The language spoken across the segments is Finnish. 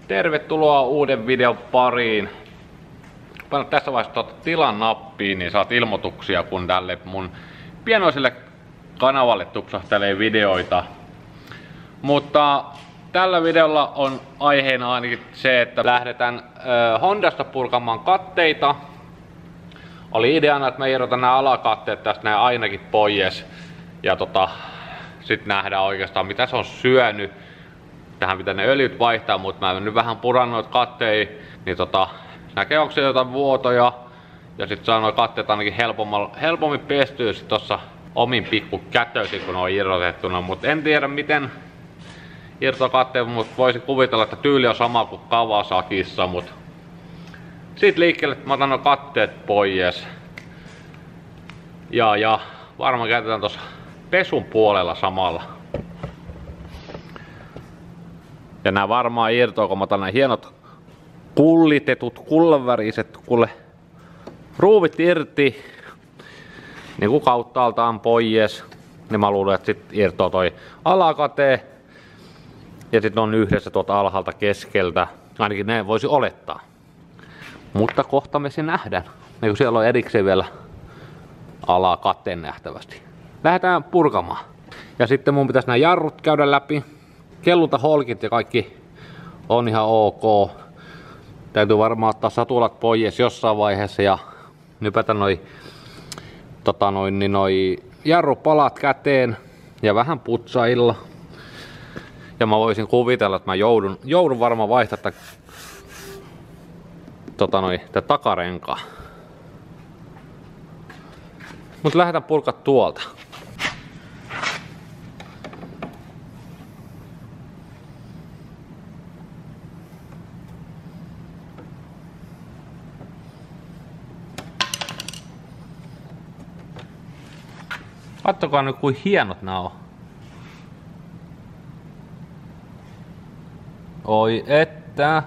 Tervetuloa uuden videon pariin. Paina tässä vaiheessa tilan nappiin, niin saat ilmoituksia, kun tälle mun pienoiselle kanavalle tupsahtelee videoita. Mutta tällä videolla on aiheena ainakin se, että lähdetään Hondasta purkamaan katteita. Oli ideana, että mä irrotan nämä alakatteet tästä näin ainakin pois. Ja sit nähdään oikeastaan mitä se on syönyt. Tähän pitää ne öljyt vaihtaa, mutta mä nyt vähän puran noita katteja, niin näkee onko siellä jotain vuotoja. Ja sit saa noita katteet ainakin helpommin pestyä sit tossa omin pikku kätöisin, kun ne on irrotettuna. Mut en tiedä miten irtokatteet, mutta voisin kuvitella, että tyyli on sama kuin Kawasakissa. Mut sit liikkeelle, että mä otan nuo katteet pois. Ja varmaan käytetään tossa pesun puolella samalla. Ja nää varmaan irtoaa, kun mä otan nää hienot kullitetut, kullanväriset ruuvit irti. Niinku kauttaaltaan pois. Niin mä luulen, että sit irtoaa toi alakate. Ja sit on yhdessä tuolta alhaalta keskeltä. Ainakin ne voisi olettaa. Mutta kohta me se nähdään. Ja kun siellä on erikseen vielä alakate nähtävästi. Lähdetään purkamaan. Ja sitten mun pitäisi nämä jarrut käydä läpi. Kelluntaholkit ja kaikki on ihan ok. Täytyy varmaan ottaa satulat pois jossain vaiheessa ja nypätä noi jarrupalat käteen ja vähän putsailla. Ja mä voisin kuvitella, että mä joudun varmaan vaihtaa tätä takarenkaa. Mut lähdetään purkaa tuolta. Kattokaa nyt kuin hienot nää on. Oi että.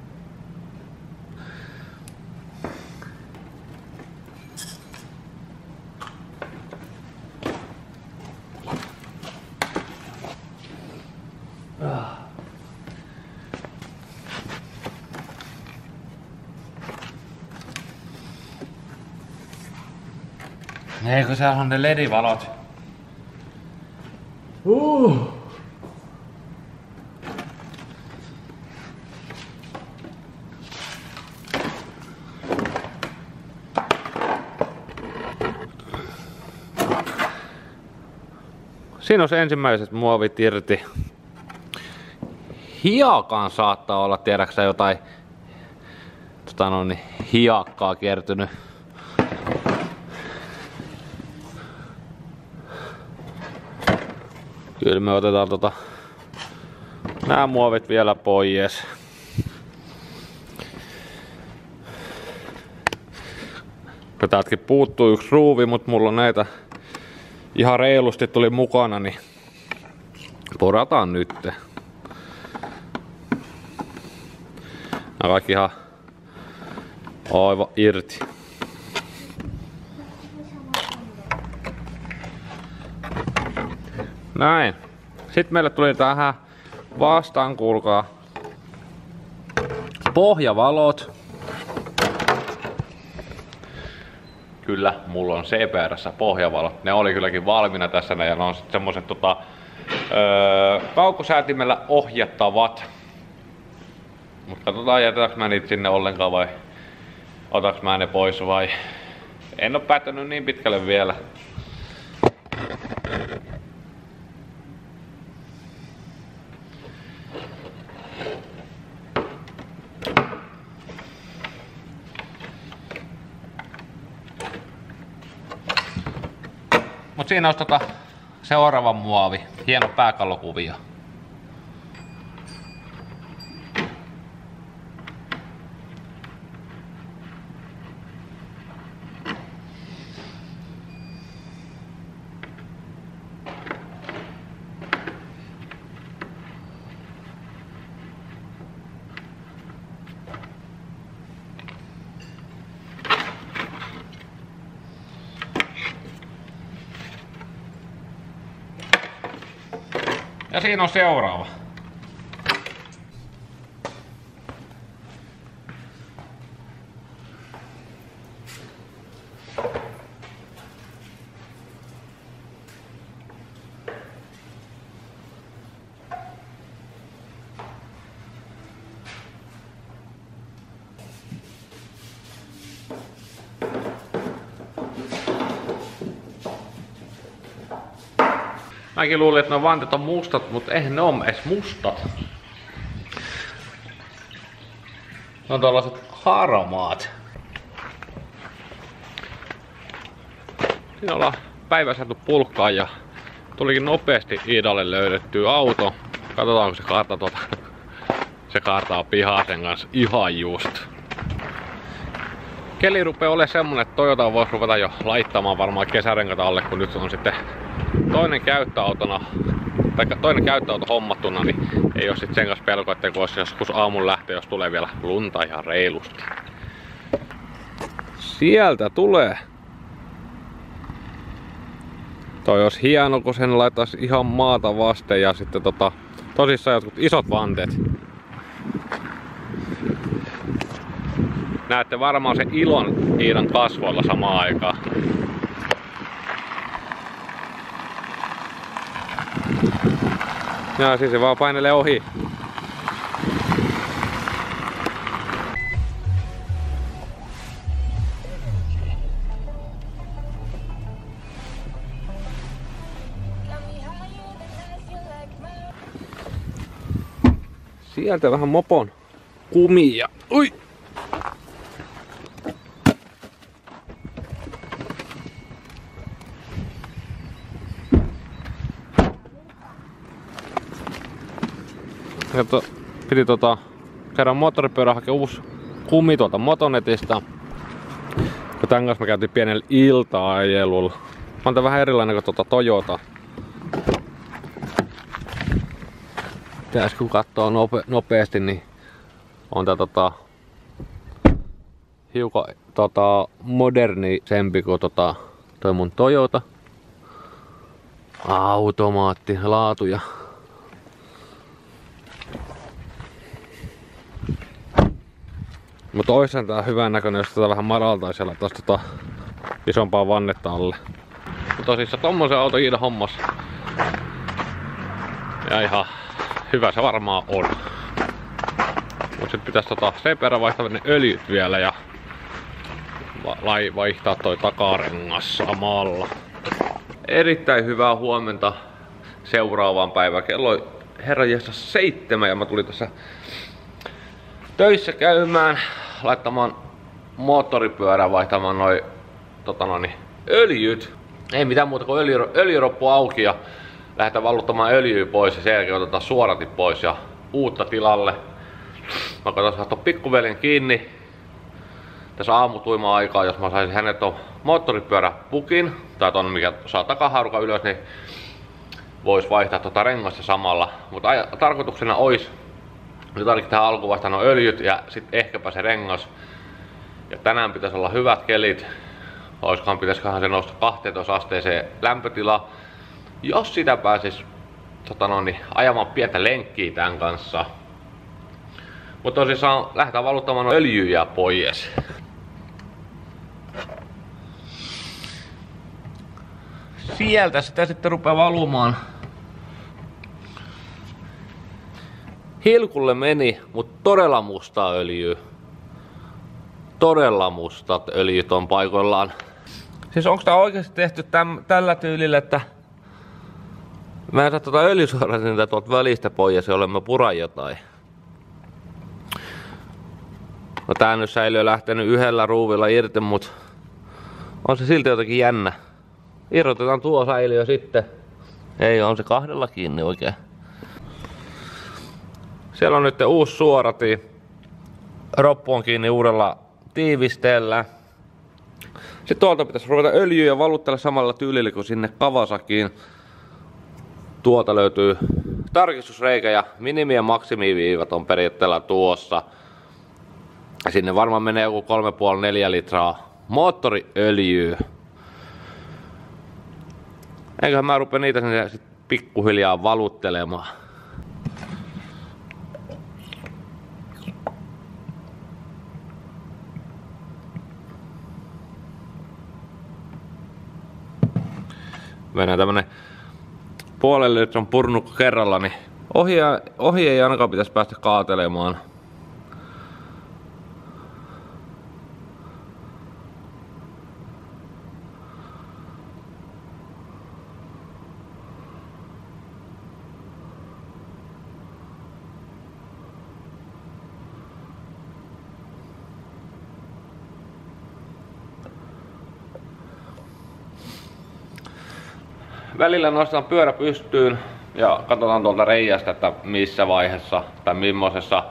Eikö siellä on ne LED-valot? Siinä on se ensimmäiset muovit irti. Hiakaan saattaa olla, tiedäksä, jotain hiakkaa kertynyt. Kyllä me otetaan nämä muovit vielä pois. Täältäkin puuttuu yksi ruuvi, mutta mulla on näitä ihan reilusti tuli mukana, niin porataan nyt. Nämä kaikki ihan aivan irti. Näin. Sitten meille tuli tähän vastaan, kuulkaa, pohjavalot. Kyllä, mulla on CPR:ssä pohjavalot. Ne oli kylläkin valmiina tässä ja ne on sitten semmoset kaukosäätimellä ohjattavat. Mutta katsotaan, jätetäänkö mä niitä sinne ollenkaan vai otaks mä ne pois vai en oo päättänyt niin pitkälle vielä. Mut siinä olisi seuraava muovi. Hieno pääkallokuvio. Ja siinä on seuraava. Mäkin luulin, että nuo vanteet on mustat, mutta eihän ne ole edes mustat. Ne on tällaiset harmaat. Siinä ollaan päivä saatu pulkkaan ja tulikin nopeasti Iidalle löydettyä auto. Katsotaanko se kartta Se kaartaa pihaa sen kanssa ihan just. Keli rupee olemaan semmonen, että Toyota voisi ruveta jo laittamaan varmaan kesärenkata alle, kun nyt on sitten toinen käyttöauto hommattuna, niin ei oo sit sen kanssa pelko, etteikö olisi joskus aamun lähtee, jos tulee vielä lunta ihan reilusti. Sieltä tulee! Toi olisi hieno, kun sen laittaisi ihan maata vasten ja sitten tosissaan jotkut isot vanteet. Näette varmaan sen ilon Iidan kasvoilla samaan aikaan. Ja siis se vaan painelee ohi. Sieltä vähän mopon kumia. Ui! Piti käydä moottoripyörä hakea uusi kumi tuolta Motonetista. Ja tän kanssa me käytiin pienellä ilta-ajelulla. On tää vähän erilainen kuin Toyota. Tässä kun katsoo nopeasti, niin on tää hiukan modernisempi kuin toi mun Toyota. Automaatti, laatu ja mutta oishan tää hyvän näköinen, jos tätä vähän madaltaisi ja laittaisi isompaa vannetta alle. Mutta tosissaan tommosen auto Iida hommas. Ja ihan hyvä se varmaan on. Mut sit pitäis sen perään vaihtaa ne öljyt vielä ja vaihtaa toi takarengas samalla. Erittäin hyvää huomenta seuraavaan päivään. Kello on herranjestas 7 ja mä tulin tässä töissä käymään, laittamaan moottoripyörään, vaihtamaan noi öljyt. Ei mitään muuta kuin öljyroppu auki ja lähdetään valuttamaan öljyä pois ja sen jälkeen otetaan suoratit pois ja uutta tilalle. Mä katsoin saada pikkuveljen kiinni tässä aamutuimaa aikaa, jos mä saisin hänet ton moottoripyöräpukin tai ton mikä saa takahaarukan ylös, niin vois vaihtaa rengasta samalla. Mutta tarkoituksena ois nyt ainakin tähän alkuun vaihtaa nuo öljyt ja sitten ehkäpä se rengas. Ja tänään pitäisi olla hyvät kelit. Pitäisiköhän se nousta 12 asteeseen lämpötila. Jos sitä pääsis ajamaan pientä lenkkiä tämän kanssa. Mutta tosissaan lähdetään valuttamaan öljyjä pois. Sieltä sitä sitten rupeaa valumaan. Hilkulle meni, mutta todella mustaa öljyä. Todella mustat öljyt on paikoillaan. Siis onko tää oikeasti tehty tällä tyylillä, että mä en saa öljysuoratinta tuolta välistä pois ja olemme puran jotain. No tää nyt säilyy lähtenyt yhdellä ruuvilla irti, mut on se silti jotenkin jännä. Irrotetaan tuo säiliö sitten. Ei, on se kahdella kiinni oikein. Siellä on nyt uusi suorati. Roppu on kiinni uudella tiivisteellä. Sitten tuolta pitäisi ruveta öljyä ja valuttella samalla tyylillä kuin sinne Kawasakiin. Tuolta löytyy tarkistusreikä ja minimi- ja maksimiviivat on periaatteella tuossa. Sinne varmaan menee joku 3,5-4 litraa moottoriöljyä. Eiköhän mä rupea niitä sinne sit pikkuhiljaa valuttelemaan. Mennään tämmönen puolen litran purnukka kerralla, niin ohi ei ainakaan pitäisi päästä kaatelemaan. Välillä nostetaan pyörä pystyyn ja katsotaan tuolta reiästä, että missä vaiheessa tai millaisessa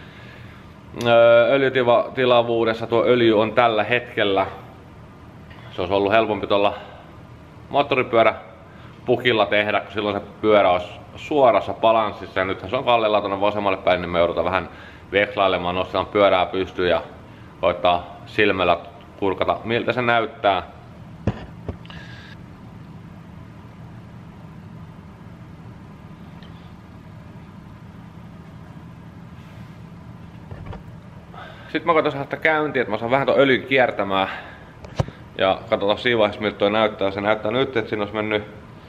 öljytilavuudessa tuo öljy on tällä hetkellä. Se olisi ollut helpompi tuolla moottoripyöräpukilla tehdä, kun silloin se pyörä olisi suorassa balanssissa. Ja nythän se on kallella tuonne vasemmalle päin, niin me joudutaan vähän vekslailemaan, nostetaan pyörää pystyyn ja koittaa silmällä kurkata miltä se näyttää. Sitten mä koitan saada käyntiin, että mä saan vähän ton öljyn kiertämään. Ja katsotaan siinä vaiheessa miltä toi näyttää. Se näyttää nyt, että siinä olisi mennyt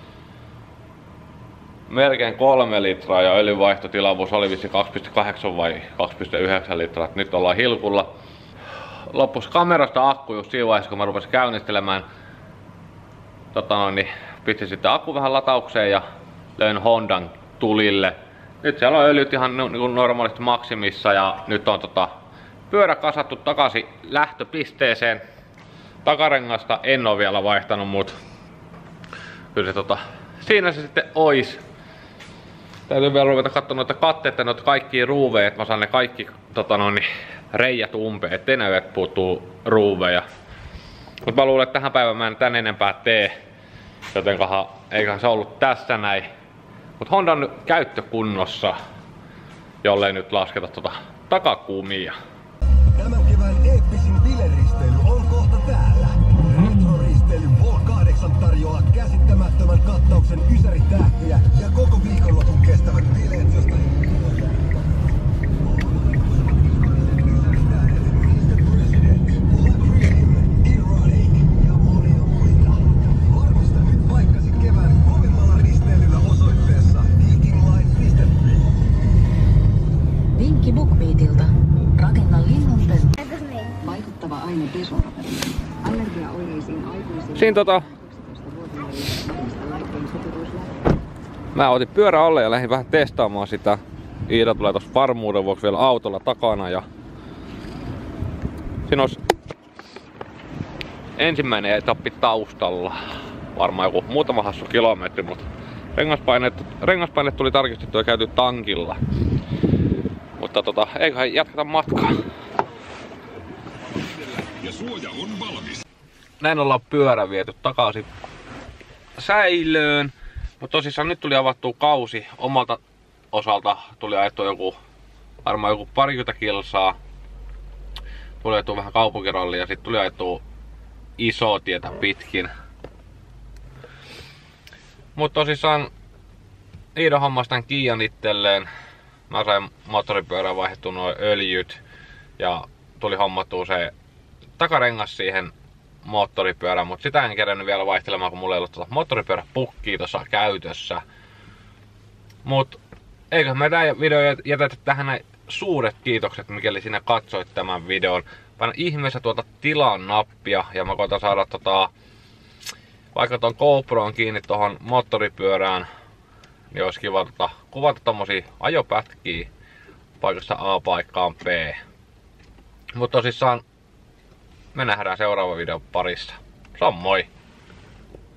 melkein 3 litraa ja öljynvaihtotilavuus oli vissi 2,8 vai 2,9 litraa. Nyt ollaan hilkulla. Loppus kamerasta akku just siinä vaiheessa, kun mä rupesin käynnistelemään. Pistin sitten akku vähän lataukseen ja löin Hondan tulille. Nyt siellä on öljyt ihan niin normaalisti maksimissa ja nyt on pyörä kasattu takaisin lähtöpisteeseen. Takarengasta en oo vielä vaihtanut, mut kyllä se siinä se sitten ois. Täytyy vielä ruveta katsomaan noita katteita, noita kaikkia ruuveja, että mä saan ne kaikki reijät umpeen, ettei näy, että puuttuu ruuveja. Mut mä luulen, että tähän päivään mä en tän enempää tee, jotenkahan eiköhän se ollut tässä näin. Mut Honda on nyt käyttökunnossa, jollei nyt lasketa takakuumia. Tämän kevään eeppisin bileristely on kohta täällä. Retroristely Vol 8 tarjoaa käsittämättömän kattauksen ysäritähtiä ja koko viikonlopun kestävät bileet, josta Vinkki BookBeatilta. Rakenna linnunpönttö. Vaikuttava aine desloratadin. Allergiaoireisiin aikuisiin. Siinä mä otin pyörä alle ja lähdin vähän testaamaan sitä. Iida tulee tossa varmuuden vuoksi vielä autolla takana ja siinä olisi ensimmäinen etappi taustalla. Varmaan joku muutama hassu kilometri, mutta rengaspaineet tuli tarkistettua ja käyty tankilla. Mutta eiköhän jatketa matkaa. ja suoja on valmis. Näin ollaan pyörä viety takaisin säilöön. Mutta tosissaan nyt tuli avattua kausi. Omalta osalta tuli ajettua varmaan joku 20 kilsaa. Tuli ajettua vähän kaupunkirallia ja sitten tuli ajettua isoa tietä pitkin. Mutta tosissaan Iida hommas tän Kian itselleen. Mä sain moottoripyörään vaihdettua nuo öljyt ja tuli hommattua se takarengas siihen moottoripyörään, mutta sitä en kerännyt vielä vaihtelemaan, kun mulla ei ollut moottoripyöräpukkia tuossa käytössä. Mut eiköhän me tää video jätetä tähän näin suuret kiitokset, mikäli sinä katsoit tämän videon. Paina ihmeessä tuota tilan nappia ja mä koitan saada vaikka ton GoProon kiinni tohon moottoripyörään, niin olisi kiva kuvata tommosia ajopätkiä paikasta A paikkaan B. Mutta tosissaan me nähdään seuraava videon parissa. Se on moi!